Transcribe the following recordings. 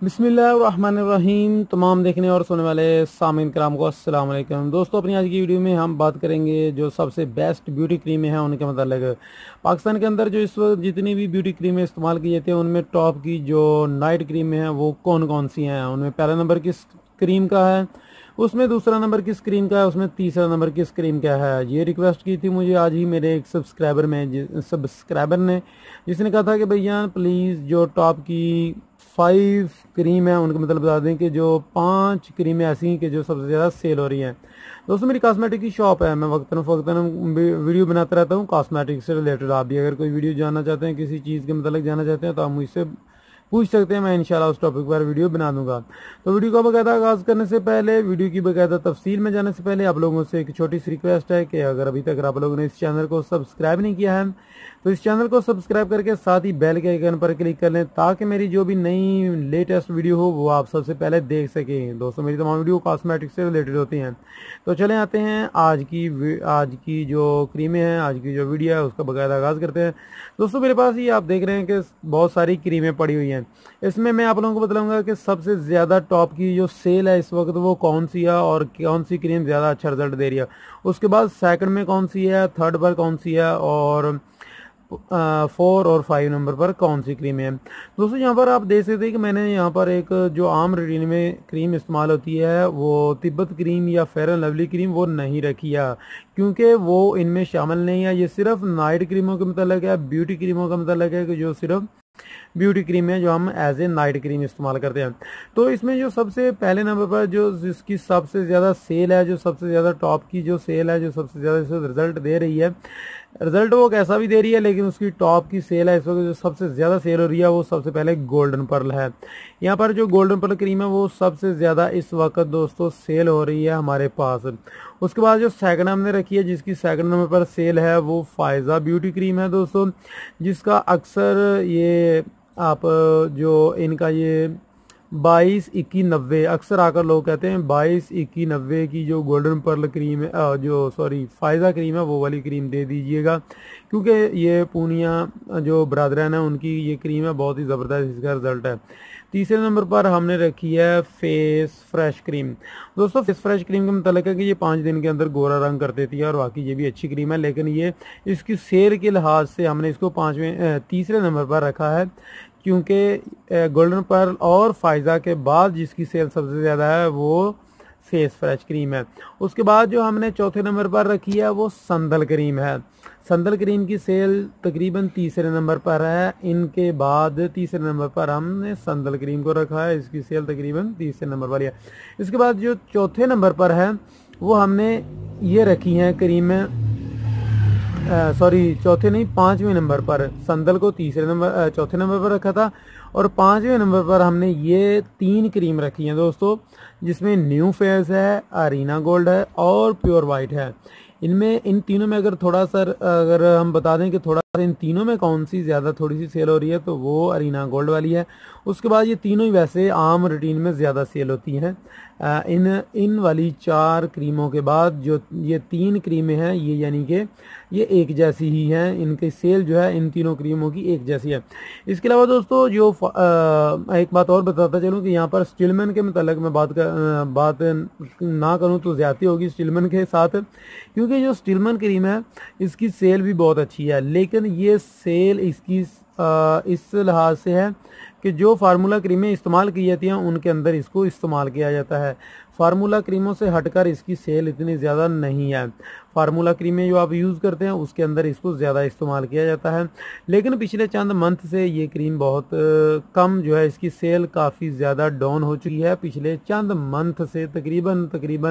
बिस्मिल्लाहिर्रहमानिर्रहीम। तमाम देखने और सुनने वाले सामीन कराम को अस्सलाम वालेकुम। दोस्तों, अपनी आज की वीडियो में हम बात करेंगे जो सबसे बेस्ट ब्यूटी क्रीमें हैं उनके मतलब पाकिस्तान के अंदर जो इस वक्त जितनी भी ब्यूटी क्रीमें इस्तेमाल की जाती हैं उनमें टॉप की जो नाइट क्रीमें हैं वो कौन कौन सी हैं। उनमें पहला नंबर किस क्रीम का है, उसमें दूसरा नंबर किस क्रीम का है, उसमें तीसरा नंबर किस क्रीम का है। ये रिक्वेस्ट की थी मुझे आज ही मेरे एक सब्सक्राइबर ने, जिसने कहा था कि भैया प्लीज़ जो टॉप की 5 क्रीम है उनके मतलब बता दें कि जो 5 क्रीमें ऐसी हैं कि जो सबसे ज़्यादा सेल हो रही हैं। दोस्तों, मेरी कॉस्मेटिक की शॉप है, मैं वक्तन फ़वक्तन वीडियो बनाता रहता हूँ कॉस्मेटिक से रिलेटेड। आप भी अगर कोई वीडियो जानना चाहते हैं, किसी चीज़ के मतलब जानना चाहते हैं तो आप मुझसे पूछ सकते हैं, मैं इंशाल्लाह उस टॉपिक पर वीडियो बना दूंगा। तो वीडियो का बाकायदा आगाज़ करने से पहले, वीडियो की बाकायदा तफसील में जाने से पहले आप लोगों से एक छोटी सी रिक्वेस्ट है कि अगर अभी तक आप लोगों ने इस चैनल को सब्सक्राइब नहीं किया है तो इस चैनल को सब्सक्राइब करके साथ ही बेल के आइकन पर क्लिक कर लें ताकि मेरी जो भी नई लेटेस्ट वीडियो हो वो आप सबसे पहले देख सकें। दोस्तों, मेरी तमाम वीडियो कॉस्मेटिक से रिलेटेड होती हैं। तो चलें आते हैं आज की जो क्रीमें हैं, आज की जो वीडियो है उसका बाकायदा आगाज़ करते हैं। दोस्तों, मेरे पास ये आप देख रहे हैं कि बहुत सारी क्रीमें पड़ी हुई हैं। इसमें मैं आप लोगों को बताऊंगा कि सबसे ज़्यादा टॉप की जो सेल है इस वक्त वो कौन सी है और कौन सी क्रीम ज़्यादा अच्छा रिजल्ट दे रही है। उसके बाद सेकंड में कौन सी है, थर्ड पर कौन सी है और 4 और 5 नंबर पर कौन सी क्रीम है। दोस्तों, यहाँ पर आप देख सकते हैं कि मैंने यहाँ पर एक जो आम रूटीन में क्रीम इस्तेमाल होती है वो तिब्बत क्रीम या फेयर एंड लवली क्रीम वो नहीं रखी है, क्योंकि वो इनमें शामिल नहीं है। ये सिर्फ नाइट क्रीमों के मतलब है, ब्यूटी क्रीमों का मतलब है कि जो सिर्फ ब्यूटी क्रीम है जो हम एज ए नाइट क्रीम इस्तेमाल करते हैं। तो इसमें जो सबसे पहले नंबर पर जो जिसकी सबसे ज़्यादा सेल है, जो सबसे ज़्यादा टॉप की जो सेल है, जो सबसे ज़्यादा रिजल्ट दे रही है, रिजल्ट वो कैसा भी दे रही है लेकिन उसकी टॉप की सेल है इस वक्त जो सबसे ज़्यादा सेल हो रही है वो सबसे पहले गोल्डन पर्ल है। यहाँ पर जो गोल्डन पर्ल क्रीम है वो सबसे ज़्यादा इस वक्त दोस्तों सेल हो रही है हमारे पास। उसके बाद जो सेकंड हमने रखी है, जिसकी सेकंड नंबर पर सेल है, वो फायज़ा ब्यूटी क्रीम है दोस्तों, जिसका अक्सर ये आप जो इनका ये 22-21-90 अक्सर आकर लोग कहते हैं 22-21-90 की जो गोल्डन पर्ल क्रीम है, फायज़ा क्रीम है वो वाली क्रीम दे दीजिएगा, क्योंकि ये पूनिया जो बरदरान है उनकी ये क्रीम है बहुत ही ज़बरदस्त, इसका रिज़ल्ट है। तीसरे नंबर पर हमने रखी है फेस फ्रेश क्रीम। दोस्तों, फेस फ्रेश क्रीम का मतलब है कि ये 5 दिन के अंदर गोरा रंग कर देती है और बाकी ये भी अच्छी क्रीम है, लेकिन ये इसकी सेल के लिहाज से हमने इसको तीसरे नंबर पर रखा है, क्योंकि गोल्डन पर्ल और फायज़ा के बाद जिसकी सेल सबसे ज़्यादा है वो फेस फ्रेश क्रीम है। उसके बाद जो हमने चौथे नंबर पर रखी है वो संदल क्रीम है। संदल क्रीम की सेल तकरीबन तीसरे नंबर पर है। इनके बाद तीसरे नंबर पर हमने संदल क्रीम को रखा है, इसकी सेल तकरीबन तीसरे नंबर पर है। इसके बाद जो चौथे नंबर पर है वो हमने ये रखी हैं क्रीमें, चौथे नहीं 5वें नंबर पर संदल को चौथे नंबर पर रखा था और 5वें नंबर पर हमने ये 3 क्रीम रखी हैं दोस्तों, जिसमें न्यू फेस है, अरीना गोल्ड है और प्योर वाइट है। इनमें इन तीनों में अगर हम बता दें कि थोड़ा इन तीनों में कौन सी ज़्यादा थोड़ी सी सेल हो रही है तो वो अरीना गोल्ड वाली है। उसके बाद ये तीनों ही वैसे आम रूटीन में ज़्यादा सेल होती हैं। इन वाली 4 क्रीमों के बाद जो ये 3 क्रीमें हैं ये यानी कि ये एक जैसी ही हैं, इनकी सेल जो है इन तीनों क्रीमों की एक जैसी है। इसके अलावा दोस्तों जो एक बात और बताता चलूँ कि यहाँ पर स्टिलमैन के मतलब मैं बात ना करूँ तो ज़्यादती होगी स्टिलमैन के साथ, क्योंकि जो स्टिलमैन क्रीम है इसकी सेल भी बहुत अच्छी है, लेकिन ये सेल इसकी इस लिहाज से है कि जो फार्मूला क्रीमें इस्तेमाल की जाती हैं उनके अंदर इसको इस्तेमाल किया जाता है। फार्मूला क्रीमों से हटकर इसकी सेल इतनी ज़्यादा नहीं है। फार्मूला क्रीमें जो आप यूज़ करते हैं उसके अंदर इसको ज़्यादा इस्तेमाल किया जाता है, लेकिन पिछले चंद मंथ से ये क्रीम बहुत कम जो है, इसकी सेल काफ़ी ज़्यादा डाउन हो चुकी है। पिछले चंद मंथ से तकरीबन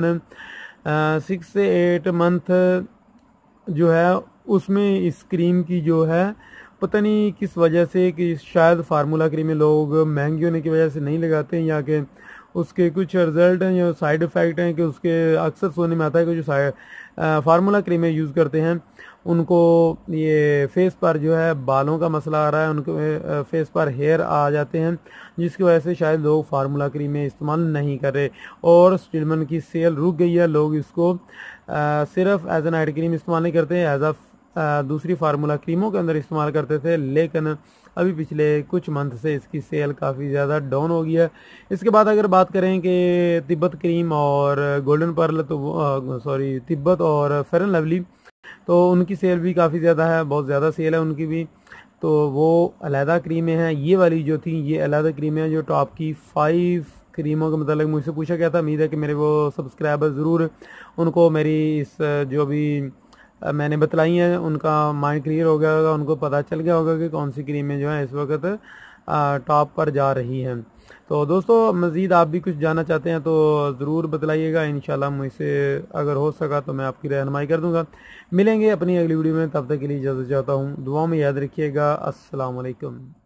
6 से 8 मंथ जो है उसमें इस क्रीम की जो है पता नहीं किस वजह से, कि शायद फार्मूला क्रीमें लोग महंगी होने की वजह से नहीं लगाते हैं या कि उसके कुछ रिज़ल्ट हैं या साइड इफ़ेक्ट हैं कि उसके अक्सर सुनने में आता है कि जो फार्मूला क्रीमें यूज़ करते हैं उनको ये फेस पर जो है बालों का मसला आ रहा है, उनके फेस पर हेयर आ जाते हैं, जिसकी वजह से शायद लोग फार्मूला क्रीमें इस्तेमाल नहीं कर रहे और स्टिलमैन की सेल रुक गई है। लोग इसको सिर्फ एज ए नाइट क्रीम इस्तेमाल नहीं करते, एज अ दूसरी फार्मूला क्रीमों के अंदर इस्तेमाल करते थे, लेकिन अभी पिछले कुछ मंथ से इसकी सेल काफ़ी ज़्यादा डाउन हो गई है। इसके बाद अगर बात करें कि तिब्बत क्रीम और गोल्डन पर्ल, तो सॉरी तिब्बत और फेयर एंड लवली, तो उनकी सेल भी काफ़ी ज़्यादा है, बहुत ज़्यादा सेल है उनकी भी। तो वो अलहदा क्रीमें हैं। ये वाली जो थी ये अलहदा क्रीमें हैं जो टॉप की 5 क्रीमों के मतलब मुझसे पूछा गया था। उम्मीद है कि मेरे वो सब्सक्राइबर ज़रूर उनको मेरी इस जो भी मैंने बतलाई हैं उनका माइंड क्लियर हो गया होगा, उनको पता चल गया होगा कि कौन सी क्रीमें जो हैं इस वक्त टॉप पर जा रही हैं। तो दोस्तों मज़ीद आप भी कुछ जानना चाहते हैं तो ज़रूर बतलाइएगा, इंशाल्लाह मुझसे अगर हो सका तो मैं आपकी रहनुमाई कर दूंगा। मिलेंगे अपनी अगली वीडियो में, तब तक के लिए इजाज़त चाहता हूँ। दुआ में याद रखिएगा। अस्सलाम वालेकुम।